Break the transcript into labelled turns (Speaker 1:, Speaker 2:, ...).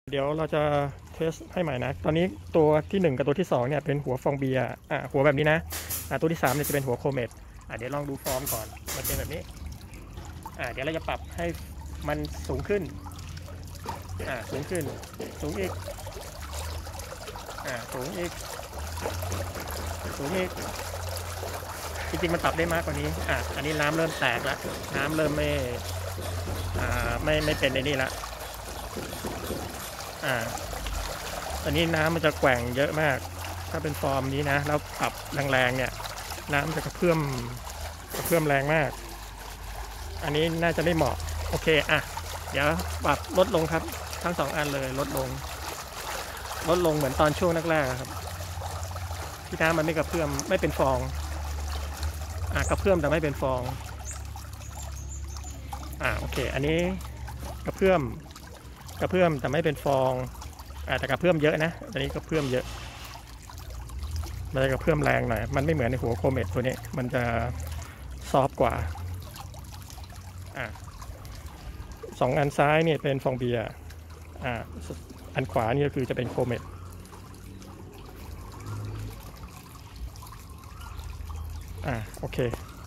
Speaker 1: เดี๋ยวเราจะเทสให้ใหม่นะ ตอนนี้ตัวที่1กับตัวที่2เนี่ยเป็นหัวฟองเบียร์หัวแบบนี้นะตัวที่3เนี่ยจะเป็นหัวโคเมตเดี๋ยวลองดูฟอร์มก่อนมันเป็นแบบนี้เดี๋ยวเราจะปรับให้มันสูงขึ้นสูงขึ้นสูงอีกสูงอีกสูงอีกจริงๆมันปรับได้มากกว่านี้อันนี้น้ำเริ่มแตกแล้วน้ำเริ่มไม่เป็นไอ้นี่ละตอนนี้น้ำมันจะแกว่งเยอะมากถ้าเป็นฟอร์มนี้นะแล้วปรับแรงๆเนี่ยน้ำจะกระเพื่อมแรงมากอันนี้น่าจะไม่เหมาะโอเคเดี๋ยวปรับลดลงครับทั้ง2อันเลยลดลงเหมือนตอนช่วงแรกๆครับที่น้ำมันไม่กระเพื่อมไม่เป็นฟองกระเพื่อมแต่ไม่เป็นฟองโอเคอันนี้กระเพื่อมแต่ไม่เป็นฟองแต่กระเพื่อมเยอะนะตอนนี้กระเพื่อมเยอะมันจะกระเพื่อมแรงหน่อยมันไม่เหมือนในหัวโคเมตตัวนี้มันจะซอฟกว่า2 อันซ้ายเนี่ยเป็นฟองเบียร์อันขวานี่ก็คือจะเป็นโคเมตโอเค